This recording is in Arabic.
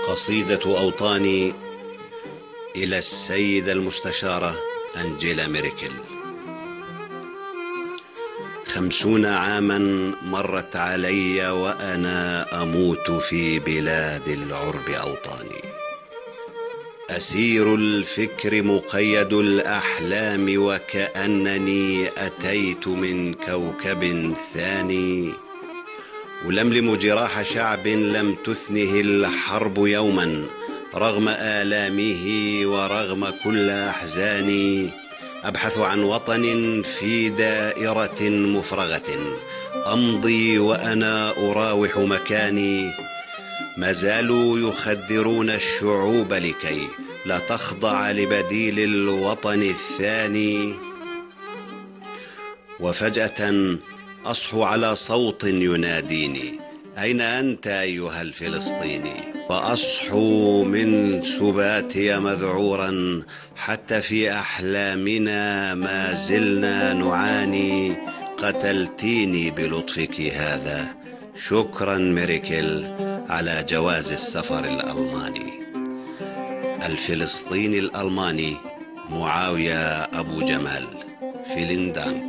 قصيدة أوطاني إلى السيدة المستشارة أنجيلا ميركل. 50 عاما مرت علي وأنا أموت في بلاد العرب أوطاني، أسير الفكر مقيد الأحلام وكأنني أتيت من كوكب ثاني، ألملم جراح شعب لم تثنه الحرب يوما رغم آلامه ورغم كل أحزاني، أبحث عن وطن في دائرة مفرغة أمضي وأنا أراوح مكاني، ما زالوا يخدرون الشعوب لكي لا تخضع لبديل الوطن الثاني، وفجأة أصحو على صوت يناديني: أين أنت أيها الفلسطيني؟ وأصحو من سباتي مذعورا، حتى في أحلامنا ما زلنا نعاني، قتلتيني بلطفك هذا، شكرا ميركل على جواز السفر الألماني. الفلسطيني الألماني معاوية أبو جمال، فيلين دانك.